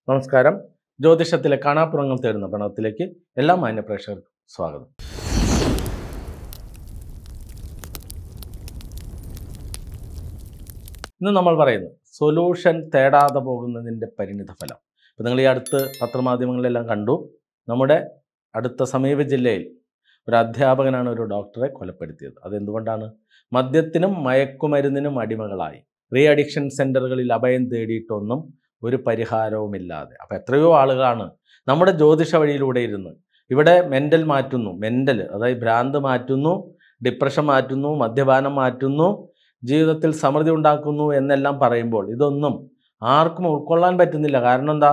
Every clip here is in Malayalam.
നമസ്കാരം. ജ്യോതിഷത്തിലെ കാണാപ്പുറങ്ങൾ തേടുന്ന പ്രണവത്തിലേക്ക് എല്ലാ മാന്യ പ്രേക്ഷകർക്കും സ്വാഗതം. ഇന്ന് നമ്മൾ പറയുന്നത് സൊല്യൂഷൻ തേടാതെ പോകുന്നതിൻ്റെ പരിണിത ഫലം. ഇപ്പോൾ നിങ്ങൾ ഈ അടുത്ത് പത്രമാധ്യമങ്ങളിലെല്ലാം കണ്ടു, നമ്മുടെ അടുത്ത സമീപ ജില്ലയിൽ ഒരു അധ്യാപകനാണ് ഒരു ഡോക്ടറെ കൊലപ്പെടുത്തിയത്. അതെന്തുകൊണ്ടാണ്? മദ്യത്തിനും മയക്കുമരുന്നിനും അടിമകളായി റീ അഡിക്ഷൻ സെൻ്ററുകളിൽ അഭയം തേടിയിട്ടൊന്നും ഒരു പരിഹാരവുമില്ലാതെ. അപ്പോൾ എത്രയോ ആളുകളാണ് നമ്മുടെ ജ്യോതിഷ വഴിയിലൂടെ ഇരുന്ന് ഇവിടെ മെൻ്റൽ മാറ്റുന്നു, അതായത് ഭ്രാന്ത് മാറ്റുന്നു, ഡിപ്രഷൻ മാറ്റുന്നു, മദ്യപാനം മാറ്റുന്നു, ജീവിതത്തിൽ സമൃദ്ധി ഉണ്ടാക്കുന്നു എന്നെല്ലാം പറയുമ്പോൾ ഇതൊന്നും ആർക്കും ഉൾക്കൊള്ളാൻ പറ്റുന്നില്ല. കാരണം എന്താ?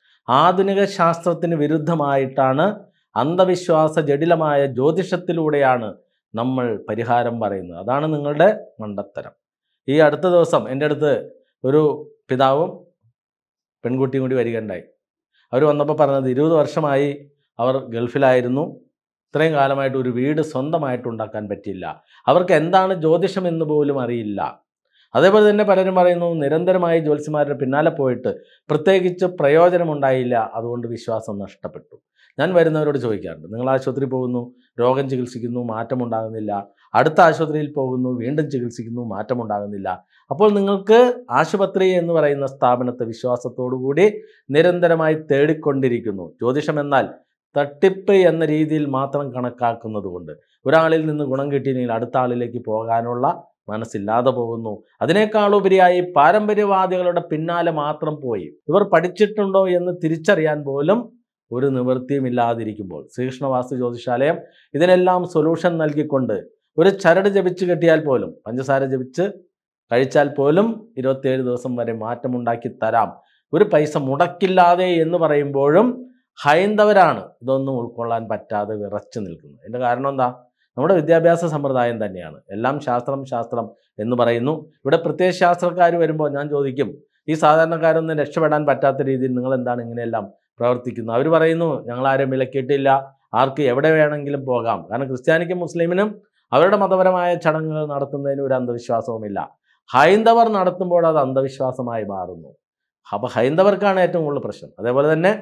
ആധുനിക ശാസ്ത്രത്തിന് വിരുദ്ധമായിട്ടാണ്, അന്ധവിശ്വാസ ജടിലമായ ജ്യോതിഷത്തിലൂടെയാണ് നമ്മൾ പരിഹാരം പറയുന്നത്. അതാണ് നിങ്ങളുടെ മണ്ടത്തരം. ഈ അടുത്ത ദിവസം എൻ്റെ അടുത്ത് ഒരു പിതാവും പെൺകുട്ടിയും കൂടി വരികയുണ്ടായി. അവർ വന്നപ്പോൾ പറഞ്ഞത് 20 വർഷമായി അവർ ഗൾഫിലായിരുന്നു, ഇത്രയും കാലമായിട്ട് ഒരു വീട് സ്വന്തമായിട്ട് ഉണ്ടാക്കാൻ പറ്റില്ല, അവർക്ക് എന്താണ് ജ്യോതിഷം എന്ന് പോലും അറിയില്ല. അതേപോലെ തന്നെ പലരും പറയുന്നു നിരന്തരമായി ജ്യോത്സ്യന്മാരുടെ പിന്നാലെ പോയിട്ട് പ്രത്യേകിച്ച് പ്രയോജനമുണ്ടായില്ല, അതുകൊണ്ട് വിശ്വാസം നഷ്ടപ്പെട്ടു. ഞാൻ വരുന്നവരോട് ചോദിക്കാറുണ്ട്, നിങ്ങൾ ആശുപത്രി പോകുന്നു, രോഗം ചികിത്സിക്കുന്നു, മാറ്റമുണ്ടാകുന്നില്ല, അടുത്ത ആശുപത്രിയിൽ പോകുന്നു, വീണ്ടും ചികിത്സിക്കുന്നു, മാറ്റമുണ്ടാകുന്നില്ല. അപ്പോൾ നിങ്ങൾക്ക് ആശുപത്രി എന്ന് പറയുന്ന സ്ഥാപനത്തെ വിശ്വാസത്തോടുകൂടി നിരന്തരമായി തേടിക്കൊണ്ടിരിക്കുന്നു. ജ്യോതിഷം എന്നാൽ തട്ടിപ്പ് എന്ന രീതിയിൽ മാത്രം കണക്കാക്കുന്നത് കൊണ്ട് ഒരാളിൽ നിന്ന് ഗുണം കിട്ടിയെങ്കിൽ അടുത്ത ആളിലേക്ക് പോകാനുള്ള മനസ്സില്ലാതെ പോകുന്നു. അതിനേക്കാളുപരിയായി പാരമ്പര്യവാദികളുടെ പിന്നാലെ മാത്രം പോയി ഇവർ പഠിച്ചിട്ടുണ്ടോ എന്ന് തിരിച്ചറിയാൻ പോലും ഒരു നിവൃത്തിയുമില്ലാതിരിക്കുമ്പോൾ ശ്രീകൃഷ്ണവാസ്തു ജ്യോതിഷാലയം ഇതിനെല്ലാം സൊല്യൂഷൻ നൽകിക്കൊണ്ട് ഒരു ചരട് ജപിച്ച് കെട്ടിയാൽ പോലും, പഞ്ചസാര ജപിച്ച് കഴിച്ചാൽ പോലും 27 ദിവസം വരെ മാറ്റമുണ്ടാക്കി തരാം, ഒരു പൈസ മുടക്കില്ലാതെ എന്ന് പറയുമ്പോഴും ഹൈന്ദവരാണ് ഇതൊന്നും ഉൾക്കൊള്ളാൻ പറ്റാതെ വിറച്ചു നിൽക്കുന്നത്. ഇതിൻ്റെ കാരണം എന്താ? നമ്മുടെ വിദ്യാഭ്യാസ സമ്പ്രദായം തന്നെയാണ്. എല്ലാം ശാസ്ത്രം എന്ന് പറയുന്നു. ഇവിടെ പ്രത്യേക ശാസ്ത്രക്കാർ വരുമ്പോൾ ഞാൻ ചോദിക്കും, ഈ സാധാരണക്കാരൊന്നും രക്ഷപ്പെടാൻ പറ്റാത്ത രീതിയിൽ നിങ്ങൾ എന്താണ് ഇങ്ങനെയെല്ലാം പ്രവർത്തിക്കുന്നത്? അവർ പറയുന്നു ഞങ്ങളാരും വിലക്കിയിട്ടില്ല, ആർക്ക് എവിടെ വേണമെങ്കിലും പോകാം. കാരണം ക്രിസ്ത്യാനിക്കും മുസ്ലിമിനും അവരുടെ മതപരമായ ചടങ്ങുകൾ നടത്തുന്നതിന് ഒരു അന്ധവിശ്വാസവുമില്ല. ഹൈന്ദവർ നടത്തുമ്പോൾ അത് അന്ധവിശ്വാസമായി മാറുന്നു. അപ്പോൾ ഹൈന്ദവർക്കാണ് ഏറ്റവും കൂടുതൽ പ്രശ്നം. അതേപോലെ തന്നെ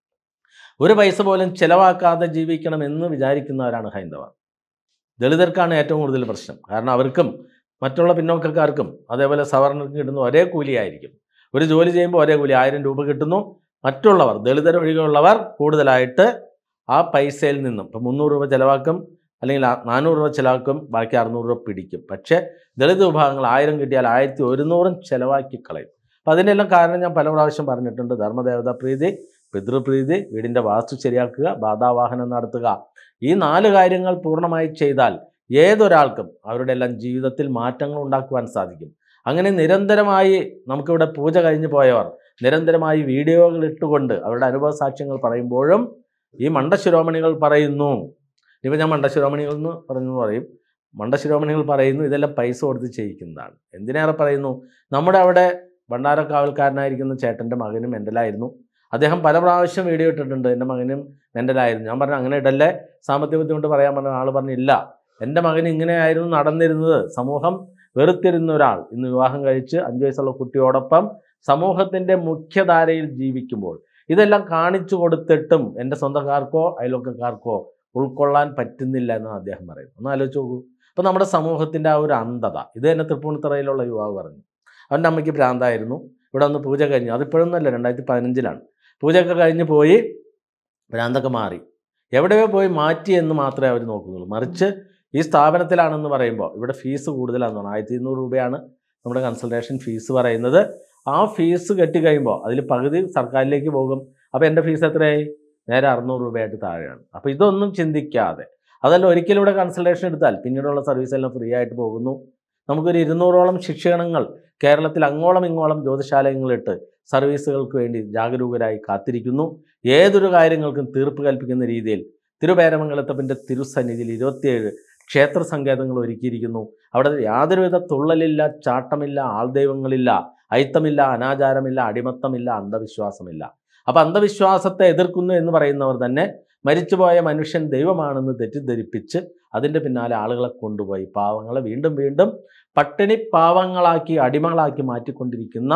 ഒരു പൈസ പോലും ചിലവാക്കാതെ ജീവിക്കണമെന്ന് വിചാരിക്കുന്നവരാണ് ഹൈന്ദവർ. ദളിതർക്കാണ് ഏറ്റവും കൂടുതൽ പ്രശ്നം. കാരണം അവർക്കും മറ്റുള്ള പിന്നോക്കക്കാർക്കും അതേപോലെ സവർണർക്കും കിട്ടുന്ന ഒരേ കൂലിയായിരിക്കും. ഒരു ജോലി ചെയ്യുമ്പോൾ ഒരേ കൂലി 1000 രൂപ കിട്ടുന്നു. മറ്റുള്ളവർ ദളിതരൊഴികെയുള്ളവർ കൂടുതലായിട്ട് ആ പൈസയിൽ നിന്നും ഇപ്പം 300 രൂപ ചിലവാക്കും, അല്ലെങ്കിൽ 400 രൂപ ചിലവാക്കും, ബാക്കി 600 രൂപ പിടിക്കും. പക്ഷേ ദളിത് വിഭാഗങ്ങൾ 1000 കിട്ടിയാൽ 1100 ചിലവാക്കി കളയും. അപ്പം അതിൻ്റെ എല്ലാം കാരണം ഞാൻ പല പ്രാവശ്യം പറഞ്ഞിട്ടുണ്ട്. ധർമ്മദേവതാ പ്രീതി, പിതൃപ്രീതി, വീടിൻ്റെ വാസ്തു ശരിയാക്കുക, ബാധാവാഹനം നടത്തുക. ഈ 4 കാര്യങ്ങൾ പൂർണ്ണമായി ചെയ്താൽ ഏതൊരാൾക്കും അവരുടെ എല്ലാം ജീവിതത്തിൽ മാറ്റങ്ങൾ ഉണ്ടാക്കുവാൻ സാധിക്കും. അങ്ങനെ നിരന്തരമായി നമുക്കിവിടെ പൂജ കഴിഞ്ഞു പോയവർ നിരന്തരമായി വീഡിയോകൾ ഇട്ടുകൊണ്ട് അവരുടെ അനുഭവ സാക്ഷ്യങ്ങൾ പറയുമ്പോഴും ഈ മണ്ടശിരോമണികൾ പറയുന്നു, ഇപ്പം ഞാൻ മണ്ടശിരോമണികൾ എന്ന് പറയും, മണ്ടശിരോമണികൾ പറയുന്നു ഇതെല്ലാം പൈസ കൊടുത്ത് ചെയ്യിക്കുന്നതാണ്. എന്തിനേറെ പറയുന്നു, നമ്മുടെ അവിടെ ഭണ്ഡാരക്കാവൽക്കാരനായിരിക്കുന്ന ചേട്ടൻ്റെ മകനും മെൻ്റലായിരുന്നു. അദ്ദേഹം പല പ്രാവശ്യം വീഡിയോ ഇട്ടിട്ടുണ്ട്, എൻ്റെ മകനും മെൻ്റലായിരുന്നു. ഞാൻ പറഞ്ഞു അങ്ങനെ ഇടല്ലേ, സാമ്പത്തിക ബുദ്ധിമുട്ട് പറയാൻ പറഞ്ഞ ആൾ പറഞ്ഞില്ല, എൻ്റെ മകൻ ഇങ്ങനെയായിരുന്നു നടന്നിരുന്നത്, സമൂഹം വെറുത്തിരുന്ന ഒരാൾ ഇന്ന് വിവാഹം കഴിച്ച് 5 വയസ്സുള്ള കുട്ടിയോടൊപ്പം സമൂഹത്തിൻ്റെ മുഖ്യധാരയിൽ ജീവിക്കുമ്പോൾ ഇതെല്ലാം കാണിച്ചു കൊടുത്തിട്ടും എൻ്റെ സ്വന്തക്കാർക്കോ അയൽവക്കക്കാർക്കോ ഉൾക്കൊള്ളാൻ പറ്റുന്നില്ല എന്നാണ് അദ്ദേഹം പറയുന്നത്. ഒന്ന് ആലോചിച്ച് നോക്കൂ. അപ്പോൾ നമ്മുടെ സമൂഹത്തിൻ്റെ ആ ഒരു അന്ധത, ഇത് തന്നെ തൃപ്പൂണിത്തറയിലുള്ള യുവാവ് പറഞ്ഞു. അവൻ്റെ അമ്മയ്ക്ക് ഭ്രാന്തായിരുന്നു, ഇവിടെ ഒന്ന് പൂജ കഴിഞ്ഞു, അതിപ്പോഴൊന്നുമല്ല 2015 പൂജയൊക്കെ കഴിഞ്ഞ് പോയി, ഭ്രാന്തൊക്കെ മാറി, എവിടെയോ പോയി മാറ്റി എന്ന് മാത്രമേ അവർ നോക്കുന്നുള്ളൂ. മറിച്ച് ഈ സ്ഥാപനത്തിലാണെന്ന് പറയുമ്പോൾ ഇവിടെ ഫീസ് കൂടുതലാണെന്നാണ്. 1200 രൂപയാണ് നമ്മുടെ കൺസൾട്ടേഷൻ ഫീസ് പറയുന്നത്. ആ ഫീസ് കെട്ടിക്കഴിയുമ്പോൾ അതിൽ പകുതി സർക്കാരിലേക്ക് പോകും. അപ്പോൾ എൻ്റെ ഫീസ് എത്രയായി? നേരെ 600 രൂപയായിട്ട് താഴെയാണ്. അപ്പോൾ ഇതൊന്നും ചിന്തിക്കാതെ, അതല്ല ഒരിക്കലും ഇവിടെ കൺസൾട്ടേഷൻ എടുത്താൽ പിന്നീടുള്ള സർവീസെല്ലാം ഫ്രീ ആയിട്ട് പോകുന്നു. നമുക്കൊരു 200ഓളം ശിക്ഷണങ്ങൾ കേരളത്തിൽ അങ്ങോളം ഇങ്ങോളം ജ്യോതിശാലയങ്ങളിട്ട് സർവീസുകൾക്ക് വേണ്ടി ജാഗരൂകരായി കാത്തിരിക്കുന്നു. ഏതൊരു കാര്യങ്ങൾക്കും തീർപ്പ് കൽപ്പിക്കുന്ന രീതിയിൽ തിരുപേരമംഗലത്തപ്പൻ്റെ തിരുസന്നിധിയിൽ 27 ക്ഷേത്ര സങ്കേതങ്ങൾ ഒരുക്കിയിരിക്കുന്നു. അവിടെ യാതൊരുവിധ തുള്ളലില്ല, ചാട്ടമില്ല, ആൾദൈവങ്ങളില്ല, അയിത്തമില്ല, അനാചാരമില്ല, അടിമത്തമില്ല, അന്ധവിശ്വാസമില്ല. അപ്പോൾ അന്ധവിശ്വാസത്തെ എതിർക്കുന്നു എന്ന് പറയുന്നവർ തന്നെ മരിച്ചുപോയ മനുഷ്യൻ ദൈവമാണെന്ന് തെറ്റിദ്ധരിപ്പിച്ച് അതിൻ്റെ പിന്നാലെ ആളുകളെ കൊണ്ടുപോയി പാവങ്ങളെ വീണ്ടും വീണ്ടും പട്ടിണി പാവങ്ങളാക്കി അടിമകളാക്കി മാറ്റിക്കൊണ്ടിരിക്കുന്ന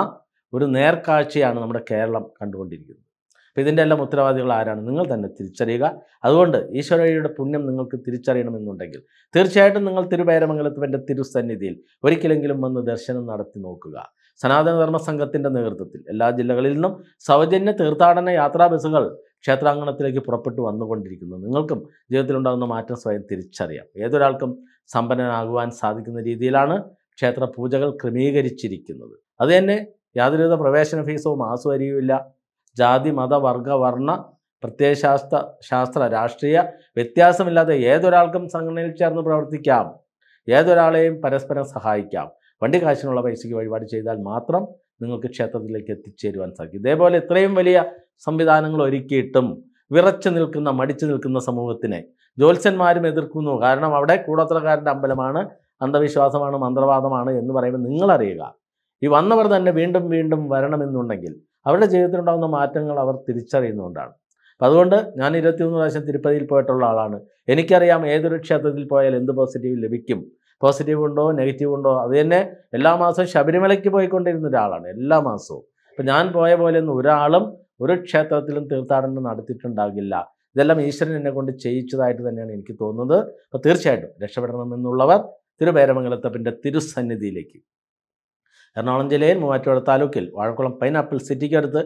ഒരു നേർക്കാഴ്ചയാണ് നമ്മുടെ കേരളം കണ്ടുകൊണ്ടിരിക്കുന്നത്. അപ്പോൾ ഇതിൻ്റെ എല്ലാം ഉത്തരവാദികൾ ആരാണ്? നിങ്ങൾ തന്നെ തിരിച്ചറിയുക. അതുകൊണ്ട് ഈശ്വരയുടെ പുണ്യം നിങ്ങൾക്ക് തിരിച്ചറിയണമെന്നുണ്ടെങ്കിൽ തീർച്ചയായിട്ടും നിങ്ങൾ തിരുവേരമംഗലത്തിൻ്റെ തിരുസന്നിധിയിൽ ഒരിക്കലെങ്കിലും വന്ന് ദർശനം നടത്തി നോക്കുക. സനാതനധർമ്മ സംഘത്തിൻ്റെ നേതൃത്വത്തിൽ എല്ലാ ജില്ലകളിൽ നിന്നും സൗജന്യ തീർത്ഥാടന യാത്രാ ബസ്സുകൾ ക്ഷേത്രാങ്കണത്തിലേക്ക് പുറപ്പെട്ടു വന്നുകൊണ്ടിരിക്കുന്നു. നിങ്ങൾക്കും ജീവിതത്തിലുണ്ടാകുന്ന മാറ്റം സ്വയം തിരിച്ചറിയാം. ഏതൊരാൾക്കും സമ്പന്നനാകുവാൻ സാധിക്കുന്ന രീതിയിലാണ് ക്ഷേത്ര പൂജകൾ ക്രമീകരിച്ചിരിക്കുന്നത്. അത് തന്നെ യാതൊരുവിധ പ്രവേശന ഫീസോ മാസവരിയും ഇല്ല. ജാതി മത വർഗ വർണ്ണ പ്രത്യയശാസ്ത്ര രാഷ്ട്രീയ വ്യത്യാസമില്ലാതെ ഏതൊരാൾക്കും സംഘടനയിൽ ചേർന്ന് പ്രവർത്തിക്കാം. ഏതൊരാളെയും പരസ്പരം സഹായിക്കാം. വണ്ടി കാശിനുള്ള പൈസയ്ക്ക് വഴിപാട് ചെയ്താൽ മാത്രം നിങ്ങൾക്ക് ക്ഷേത്രത്തിലേക്ക് എത്തിച്ചേരുവാൻ സാധിക്കും. ഇതേപോലെ ഇത്രയും വലിയ സംവിധാനങ്ങൾ ഒരുക്കിയിട്ടും വിറച്ചു നിൽക്കുന്ന മടിച്ചു നിൽക്കുന്ന സമൂഹത്തിനെ ജ്യോത്സ്യന്മാരും എതിർക്കുന്നു. കാരണം അവിടെ കൂടോത്രക്കാരൻ്റെ അമ്പലമാണ്, അന്ധവിശ്വാസമാണ്, മന്ത്രവാദമാണ് എന്ന് പറയുമ്പോൾ നിങ്ങളറിയുക, ഈ വന്നവർ തന്നെ വീണ്ടും വീണ്ടും വരണമെന്നുണ്ടെങ്കിൽ അവരുടെ ജീവിതത്തിലുണ്ടാകുന്ന മാറ്റങ്ങൾ അവർ തിരിച്ചറിയുന്നതുകൊണ്ടാണ്. അപ്പം അതുകൊണ്ട് ഞാൻ 21 പ്രാവശ്യം തിരുപ്പതിയിൽ പോയിട്ടുള്ള ആളാണ്. എനിക്കറിയാം ഏതൊരു ക്ഷേത്രത്തിൽ പോയാൽ എന്ത് പോസിറ്റീവ് ലഭിക്കും. പോസിറ്റീവ് ഉണ്ടോ നെഗറ്റീവ് ഉണ്ടോ. അത് തന്നെ എല്ലാ മാസവും ശബരിമലയ്ക്ക് പോയിക്കൊണ്ടിരുന്ന ഒരാളാണ്, എല്ലാ മാസവും. അപ്പം ഞാൻ പോയ പോലെയൊന്നും ഒരാളും ഒരു ക്ഷേത്രത്തിലും തീർത്ഥാടനം നടത്തിയിട്ടുണ്ടാകില്ല. ഇതെല്ലാം ഈശ്വരൻ എന്നെ കൊണ്ട് ചെയ്യിച്ചതായിട്ട് തന്നെയാണ് എനിക്ക് തോന്നുന്നത്. അപ്പോൾ തീർച്ചയായിട്ടും രക്ഷപ്പെടണമെന്നുള്ളവർ തിരുവേരമംഗലത്തപ്പൻ്റെ തിരുസന്നിധിയിലേക്ക്, എറണാകുളം ജില്ലയിൽ മൂവാറ്റുപുഴ താലൂക്കിൽ വാഴക്കുളം പൈനാപ്പിൾ സിറ്റിക്കടുത്ത്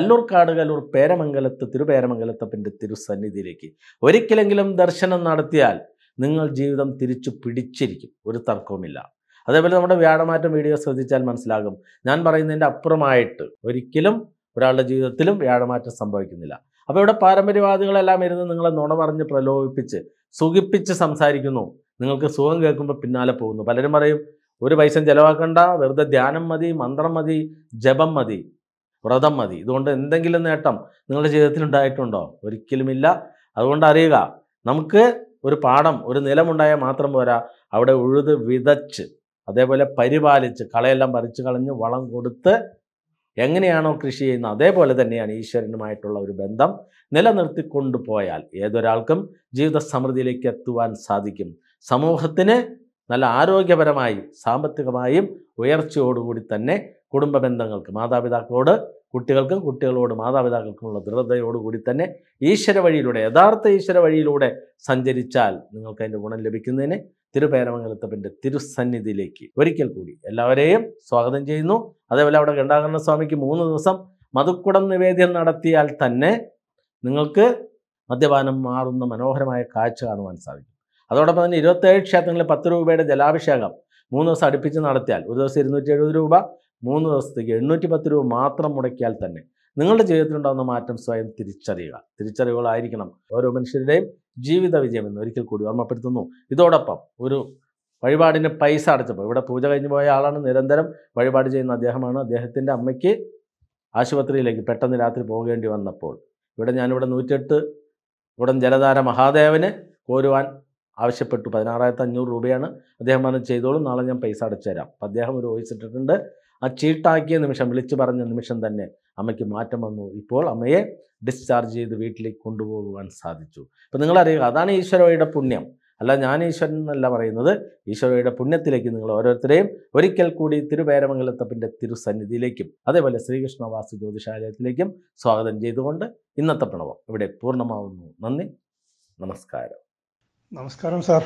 കല്ലൂർ പേരമംഗലത്ത് തിരുവേരമംഗലത്തപ്പൻ്റെ തിരുസന്നിധിയിലേക്ക് ഒരിക്കലെങ്കിലും ദർശനം നടത്തിയാൽ നിങ്ങൾ ജീവിതം തിരിച്ചു പിടിച്ചിരിക്കും, ഒരു തർക്കവുമില്ല. അതേപോലെ നമ്മുടെ വ്യാഴമാറ്റം വീഡിയോ ശ്രദ്ധിച്ചാൽ മനസ്സിലാകും. ഞാൻ പറയുന്നതിൻ്റെ അപ്പുറമായിട്ട് ഒരിക്കലും ഒരാളുടെ ജീവിതത്തിലും വ്യാഴമാറ്റം സംഭവിക്കുന്നില്ല. അപ്പോൾ ഇവിടെ പാരമ്പര്യവാദികളെല്ലാം ഇരുന്ന് നിങ്ങളെ നുണ പറഞ്ഞ് പ്രലോഭിപ്പിച്ച് സുഖിപ്പിച്ച് സംസാരിക്കുന്നു. നിങ്ങൾക്ക് സുഖം കേൾക്കുമ്പോൾ പിന്നാലെ പോകുന്നു. പലരും പറയും ഒരു പൈസ ചിലവാക്കണ്ട, വെറുതെ ധ്യാനം മതി, മന്ത്രം മതി, ജപം മതി, വ്രതം മതി, ഇതുകൊണ്ട് എന്തെങ്കിലും നേട്ടം നിങ്ങളുടെ ജീവിതത്തിൽ ഉണ്ടായിട്ടുണ്ടോ? ഒരിക്കലുമില്ല. അതുകൊണ്ട് അറിയുക, നമുക്ക് ഒരു പാടം, ഒരു നിലമുണ്ടായാൽ മാത്രം പോരാ, അവിടെ ഉഴുത് വിതച്ച് അതേപോലെ പരിപാലിച്ച് കളയെല്ലാം പറിച്ചു കളഞ്ഞ് വളം കൊടുത്ത് എങ്ങനെയാണോ കൃഷി ചെയ്യുന്നത് അതേപോലെ തന്നെയാണ് ഈശ്വരനുമായിട്ടുള്ള ഒരു ബന്ധം നിലനിർത്തിക്കൊണ്ടു പോയാൽ ഏതൊരാൾക്കും ജീവിത സമൃദ്ധിയിലേക്ക് എത്തുവാൻ സാധിക്കും. സമൂഹത്തിന് നല്ല ആരോഗ്യപരമായി സാമ്പത്തികമായും ഉയർച്ചയോടുകൂടി തന്നെ കുടുംബ ബന്ധങ്ങൾക്ക്, മാതാപിതാക്കളോട് കുട്ടികൾക്കും കുട്ടികളോട് മാതാപിതാക്കൾക്കുമുള്ള ദൃഢതയോടുകൂടി തന്നെ ഈശ്വര വഴിയിലൂടെ, യഥാർത്ഥ ഈശ്വര വഴിയിലൂടെ സഞ്ചരിച്ചാൽ നിങ്ങൾക്ക് അതിൻ്റെ ഗുണം ലഭിക്കുന്നതിന് തിരുവേരമംഗലത്തപ്പൻ്റെ തിരുസന്നിധിയിലേക്ക് ഒരിക്കൽ കൂടി എല്ലാവരെയും സ്വാഗതം ചെയ്യുന്നു. അതേപോലെ അവിടെ ഗണ്ടാകരണ സ്വാമിക്ക് 3 ദിവസം മധുക്കുടം നിവേദ്യം നടത്തിയാൽ തന്നെ നിങ്ങൾക്ക് മദ്യപാനം മാറുന്ന മനോഹരമായ കാഴ്ച കാണുവാൻ സാധിക്കും. അതോടൊപ്പം തന്നെ 27 ക്ഷേത്രങ്ങളിൽ 10 രൂപയുടെ ജലാഭിഷേകം 3 ദിവസം അടുപ്പിച്ച് നടത്തിയാൽ, ഒരു ദിവസം 270 രൂപ, 3 ദിവസത്തേക്ക് 810 രൂപ മാത്രം മുടക്കിയാൽ തന്നെ നിങ്ങളുടെ ജീവിതത്തിലുണ്ടാകുന്ന മാറ്റം സ്വയം തിരിച്ചറിയുക. തിരിച്ചറിവുകളായിരിക്കണം ഓരോ മനുഷ്യരുടെയും ജീവിത വിജയം എന്ന് ഒരിക്കൽ കൂടി ഓർമ്മപ്പെടുത്തുന്നു. ഇതോടൊപ്പം ഒരു വഴിപാടിന് പൈസ അടച്ചപ്പോൾ, ഇവിടെ പൂജ കഴിഞ്ഞ് പോയ ആളാണ്, നിരന്തരം വഴിപാട് ചെയ്യുന്ന അദ്ദേഹമാണ്. അദ്ദേഹത്തിൻ്റെ അമ്മയ്ക്ക് ആശുപത്രിയിലേക്ക് പെട്ടെന്ന് രാത്രി പോകേണ്ടി വന്നപ്പോൾ ഞാനിവിടെ 108 ഉടൻ ജലധാര മഹാദേവന് കോരുവാൻ ആവശ്യപ്പെട്ടു. 16,500 രൂപയാണ്. അദ്ദേഹം പറഞ്ഞ് ചെയ്തോളും, നാളെ ഞാൻ പൈസ അടച്ചു തരാം. അപ്പം അദ്ദേഹം ഒരു വോയിസ് ഇട്ടിട്ടുണ്ട്. ആ ചീട്ടാക്കിയ നിമിഷം, വിളിച്ചു പറഞ്ഞ നിമിഷം തന്നെ അമ്മയ്ക്ക് മാറ്റം വന്നു. ഇപ്പോൾ അമ്മയെ ഡിസ്ചാർജ് ചെയ്ത് വീട്ടിലേക്ക് കൊണ്ടുപോകുവാൻ സാധിച്ചു. അപ്പം നിങ്ങളറിയുക, അതാണ് ഈശ്വരയുടെ പുണ്യം. അല്ല, ഞാൻ ഈശ്വരൻ എന്നല്ല പറയുന്നത്, ഈശ്വരയുടെ പുണ്യത്തിലേക്ക് നിങ്ങൾ ഓരോരുത്തരെയും ഒരിക്കൽ കൂടി തിരുവേരമംഗലത്തപ്പൻ്റെ തിരുസന്നിധിയിലേക്കും അതേപോലെ ശ്രീകൃഷ്ണ വാസ്തു ജ്യോതിഷാലയത്തിലേക്കും സ്വാഗതം ചെയ്തുകൊണ്ട് ഇന്നത്തെ പ്രണവം ഇവിടെ പൂർണ്ണമാവുന്നു. നന്ദി, നമസ്കാരം. നമസ്കാരം സാർ.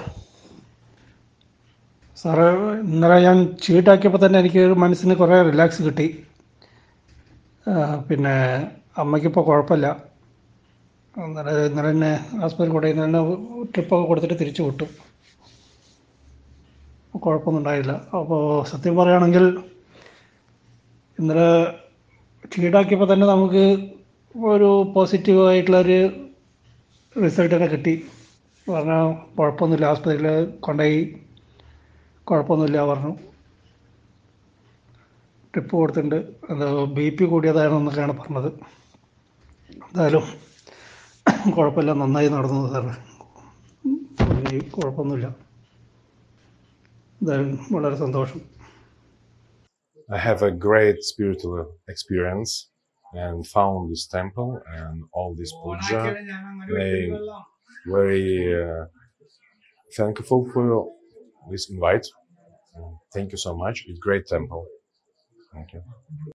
സാറ് ഇന്നലെ ഞാൻ ചീട്ടാക്കിയപ്പോൾ തന്നെ എനിക്ക് മനസ്സിന് കുറേ റിലാക്സ് കിട്ടി. പിന്നെ അമ്മയ്ക്കിപ്പോൾ കുഴപ്പമില്ല. ഇന്നലെ തന്നെ ആസ്പത്രി കൂടെ ഇന്നലെ ട്രിപ്പൊക്കെ കൊടുത്തിട്ട് തിരിച്ചു വിട്ടു. കുഴപ്പമൊന്നും ഉണ്ടായില്ല. അപ്പോൾ സത്യം പറയുകയാണെങ്കിൽ ഇന്നലെ ചീട്ടാക്കിയപ്പോൾ തന്നെ നമുക്ക് ഒരു പോസിറ്റീവായിട്ടുള്ളൊരു റിസൾട്ട് തന്നെ കിട്ടി. പറഞ്ഞാൽ കുഴപ്പമൊന്നുമില്ല, ആസ്പത്രിയിൽ കൊണ്ടുപോയി കുഴപ്പമൊന്നുമില്ല പറഞ്ഞു. ട്രിപ്പ് കൊടുത്തിട്ടുണ്ട്. അത് BP കൂടിയതാണെന്നൊക്കെയാണ് പറഞ്ഞത്. എന്തായാലും കുഴപ്പമില്ല, നന്നായി നടന്നു സാറ്. കുഴപ്പമൊന്നുമില്ല. എന്തായാലും വളരെ സന്തോഷം. I have a great spiritual experience and found this temple and all this puja. Very thankful for this invite. Thank you so much. It's a great temple. Thank you.